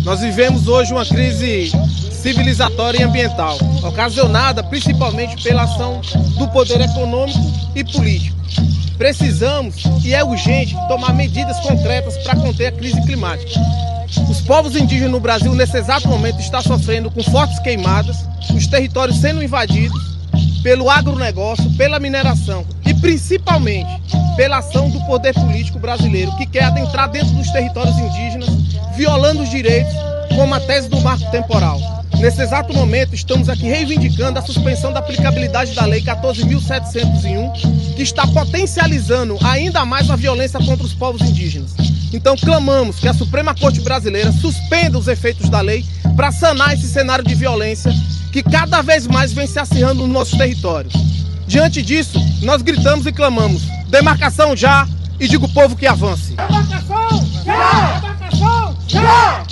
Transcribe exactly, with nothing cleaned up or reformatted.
Nós vivemos hoje uma crise civilizatória e ambiental, ocasionada principalmente pela ação do poder econômico e político. Precisamos, e é urgente, tomar medidas concretas para conter a crise climática. Os povos indígenas no Brasil, nesse exato momento, estão sofrendo com fortes queimadas, os territórios sendo invadidos pelo agronegócio, pela mineração e principalmente pela ação do poder político brasileiro, que quer adentrar dentro dos territórios indígenas, violando os direitos, como a tese do marco temporal. Nesse exato momento, estamos aqui reivindicando a suspensão da aplicabilidade da Lei quatorze mil setecentos e um, que está potencializando ainda mais a violência contra os povos indígenas. Então, clamamos que a Suprema Corte Brasileira suspenda os efeitos da lei para sanar esse cenário de violência que cada vez mais vem se acirrando nos nossos territórios. Diante disso, nós gritamos e clamamos: demarcação já, e digo ao povo que avance. Demarcação já! Demarcação já!